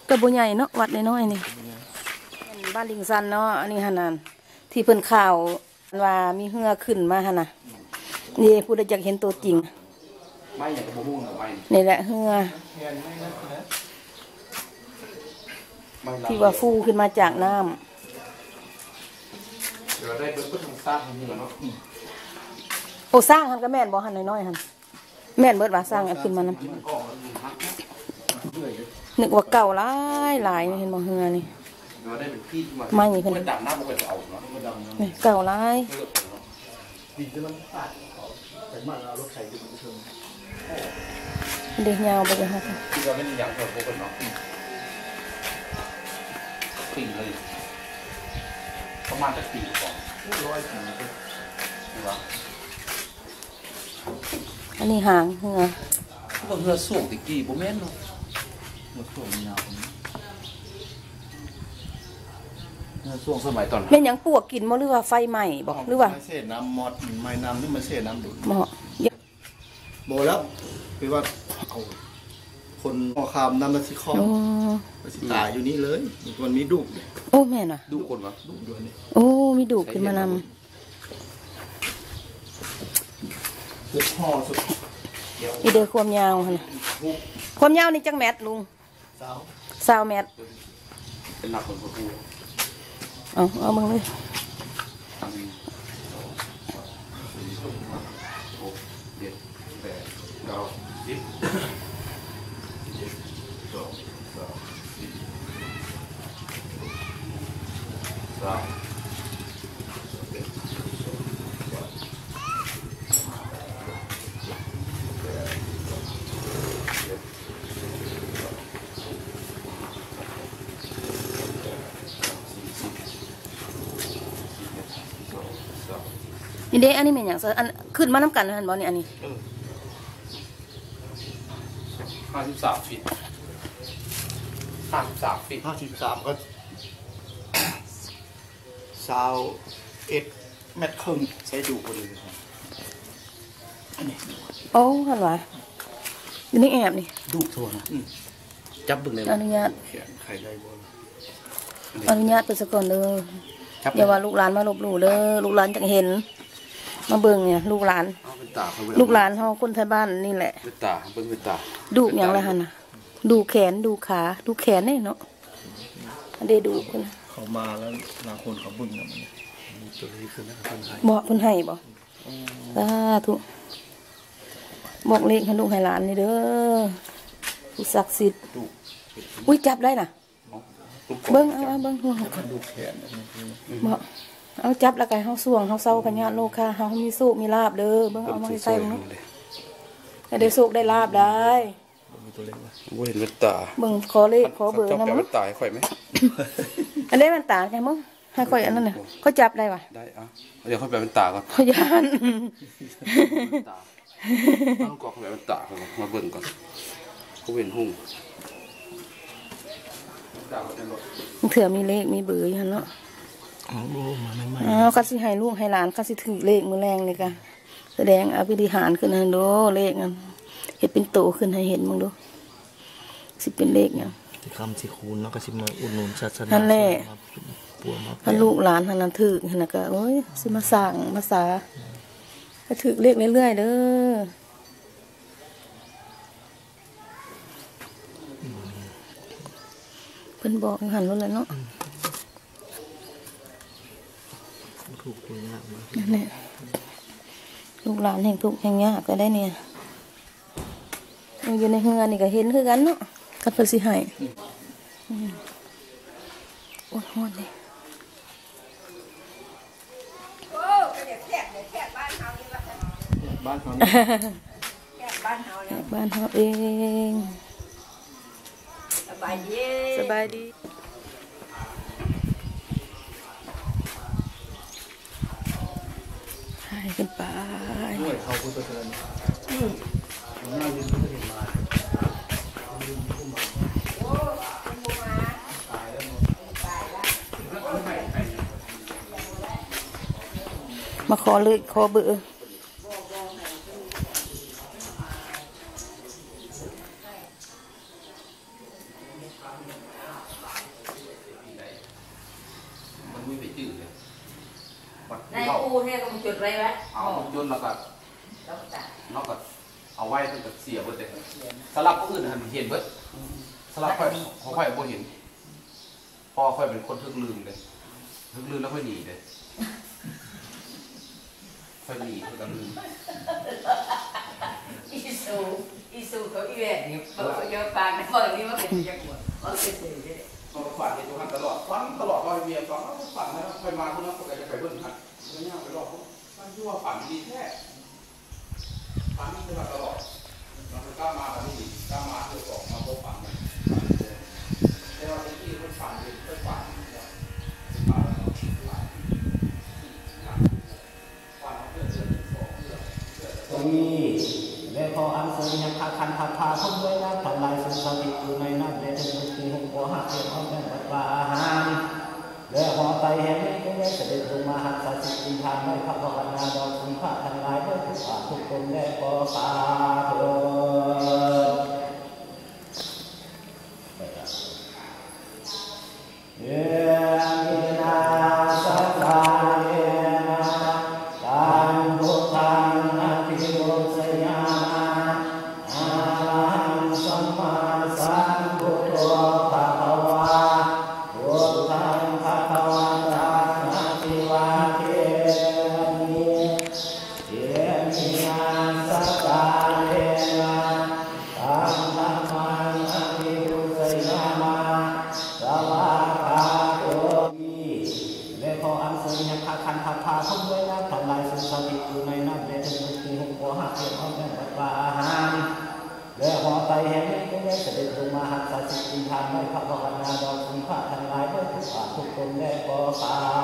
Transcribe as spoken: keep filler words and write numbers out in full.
กระบุใหญ่เนาะวัดน้อยๆนี่บ้านลิงซันเนาะอันนี้ฮะนันที่เพิ่นข่าวว่ามีเหือขึ้นมาฮะนะนี่ผู้ใดอยากเห็นตัวจริงไม่อยากกระบุ้งไม่นี่แหละเหือที่ว่าฟูขึ้นมาจากน้ำเราได้เบิ้ลเบิ้ลทางสร้างทางนี้เนาะโอ้สร้างหันก็แม่นบ่หันน้อยๆหันแม่นเบิดว่าสร้างอันขึ้นมานั้นนึกว่าเก่าหลายหลายเห็นบ่เหือนี่ไม่เพิ่นนี่เก่าหลายเด็กยาวไปเลยค่ะที่เราไม่ได้ยังเท่าพวกคนเนาะปีเลยประมาณจะปีก่อนร้อยปีนี่วะอันนี้หางเหือพวกเหือสูงตะกี้โบแม่นเนาะเหือสูงยาวเหือสูงสมัยตอนเป็นยังปวกกินมั้งหรือว่าไฟใหม่บอกหรือว่าไม่เสียน้ำมอดไม่น้ำนี่มันเสียน้ำดูดเหมาะโบแล้วคือว่าเอาคนพอคามน้ำมันสิคอมันสิตายอยู่นี่เลยมันมีดุโอ้แม่น่ะดุคนวะดุด้วยนี่โอ้มีดุขึ้นมานำเด็กห่อสุดอีเดอความยาวค่ะความยาวนี่จังแมทลุงสาวสาวแมทเป็นหนักคนพูเอาเอามึงเลยนี่เด้อันนี้เป็นอย่างอันขึ้นมาน้ำกันนะฮันบอลนี่อันนี้ห้าสิบสามฟีตห้าสิบสามฟีตห้าสิบสามก็สาวเอ็ดเม็ดครึ่งใช้ดูพอดีอันนี้โอ้ฮันวะนี่แอบนี่ดูโทนจับบึงเลยอนุญาตใครได้บอลอนุญาตไปสักก่อนเลยอย่าว่าลูกหลานมาลบหลู่เลยลูกหลานจะเห็นมาเบิ่งเนี่ยลูกหลานลูกหลานเขาคนไทยบ้านนี่แหละเป็นตาเบิ่งเป็นตาดูอย่างไรฮะนะดูแขนดูขาดูแขนนี่เนาะอันเดดูคนเขามาแล้วบางคนเขาบึ้งนะมันตัวนี้คือนักคนไทยบอกคนไทยบอกสาธุบอกเลขให้ลูกให้หลานนี่เด้อผู้ศักดิ์สิทธิ์อุ้ยจับได้น่ะเบิ้งเอาเบิ้งหัวดูแขนบอกเอาจับแล้วกันเขาส่วงเขาเศร้ากันญาติโลกค่ะเขามีสุขมีลาบเด้อเบิ้งเอามาใส่มึงได้สุขได้ลาบได้เห็นเป็นตาเบิ้งขอเลขขอเบอร์นะมึงเป็นตาให้ข่อยไหมอันนี้มันตาใช่มั้งให้ข่อยอันนั้นเนี่ยเขาจับได้ปะได้อ่ะเดี๋ยวค่อยแปลเป็นตาก่อนเขายันต้องกรอกแบบเป็นตาก่อนมาเบิ่งก่อนเขาเป็นหุ่งเถื่อมีเลขมีเบอร์อยู่เนาะอ๋อเขาสิให้ลูกให้หลานเขาสิถือเลขมือแรงเลยกันแสดงอภิธิหารขึ้นให้ดูเลขกันเห็นเป็นโตขึ้นให้เห็นมึงดูสิเป็นเลขเนี่ยที่คำสิคูณแล้วก็สิมาอุดหนุนศาสนานั่นแหละถ้าลูกหลานท่านนั้นถือนะก็โอ้ยสิมาสั่งมาสาก็ถือเลขเรื่อยๆเด้อเพิ่นบอกหันรู้แล้วเนาะถูกถูกยากนั่นแหละลูกหลานแห่งทุกแห่งยากก็ได้เนี่ยอยู่ในเฮือนี่ก็เห็นคือกันเนาะกันเพิ่นสิให้โอ้โหเลยบ้านเขาบ้านเขาเองสบายดีสบายดีให้กันไปเขาพูดตัวเองมาขอเลยขอเบอร์ในอูเนี่ยก็มันจุดไรวะเอายนต์แล้วก็แล้วก็นอกก็เอาไว้ตั้งแต่เสียเบิดเลยสลับผู้อื่นเห็นเบิดสลับค่อยเขาค่อยบ่เห็นพอค่อยเป็นคนทึกลืมเลยทึกลืมแล้วค่อยหนีเลยค่อยหนีค่อยกันลืมอีซูอีซูเขาอีเวนต์นี่เปิดเยอะปากนะเปิดนี่มันเป็นยังไงมันเป็นเสียเลยเขาฝันเห็นอยู่หันตลอดฝันตลอดว่าเมียฝันเขาฝันนะไปมาคนนั้นคนใดจะไปเบิ้ลหันแล้วเนี่ยไปรอบฝันที่ว่าฝันดีแท้ฝันนี่ตลอดตลอดเราไปกล้ามาแบบนี้กล้ามาเพื่อสองมาพบฝันกันแต่ว่าที่มันฝันเป็นเป็นฝันเนี่ยฝันแล้วฝันฝันเพื่อเพื่อสองเพื่อเพื่อตรงนี้และพออันเสริยังพาคันพาพาทุ่มด้วยน้ำทำลายสุสานอยู่ในน้ำในถึงมุตีหงหัวหักเรียนเอาแม่บัดว่าอาหารและพอไปแห่งนี้ก็ได้เสด็จลงมาหักสัตสิกินทานไม่พักภาวนาดอกคุณพระทั้งหลายด้วยทุกอาทุกคนและพอสาธุเยนาสัพพะเยนาตังพุทธังอภิวสยามาอะระหังสัมมาสัมพุทโธภะคะวาพุทธังภะคะวันตังอะภิวาเทมิเยมินาสัพพะเยนาตังธัมมังอภิวสยามาสวากขาโตมิและพออันเสริยังพาคันพาพาทุ่มด้วยน้ำทำลายสุสานอยู่ในน้ำในถึงมุตีหงหัวหักเรียนเอาแม่บัดว่าอาหารและพอไปแห่งนี้ก็ได้เสด็จลงมาหักสัตสิกินทานไม่พักภาวนาดอกคุณพระทั้งหลายด้วยทุกอาทุกคนและพอสา